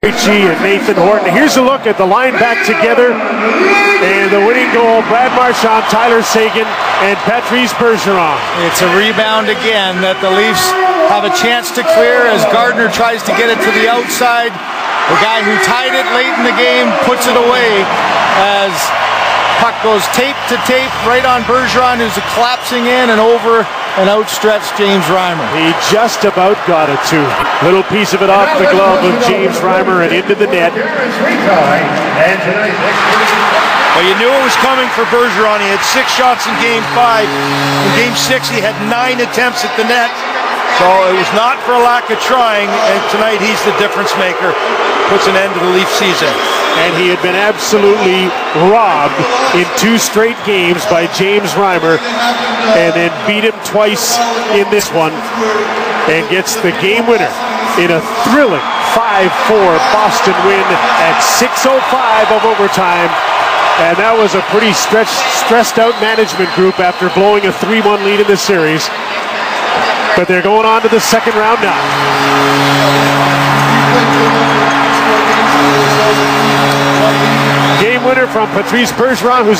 And Nathan Horton. Here's a look at the line back together, and the winning goal, Brad Marchand, Tyler Seguin, and Patrice Bergeron. It's a rebound again that the Leafs have a chance to clear as Gardner tries to get it to the outside. The guy who tied it late in the game puts it away as puck goes tape to tape right on Bergeron, who's collapsing in and over an outstretched James Reimer. He just about got it too. Little piece of it off the glove of James Reimer and into the net. Well, you knew it was coming for Bergeron. He had 6 shots in Game 5. In Game 6, he had 9 attempts at the net. So it was not for a lack of trying, and tonight he's the difference maker. Puts an end to the Leaf season. And he had been absolutely robbed in 2 straight games by James Reimer, and then beat him twice in this one, and gets the game winner in a thrilling 5-4 Boston win at 6:05 of overtime. And that was a pretty stressed out management group after blowing a 3-1 lead in the series. But they're going on to the second round now. Game winner from Patrice Bergeron, who's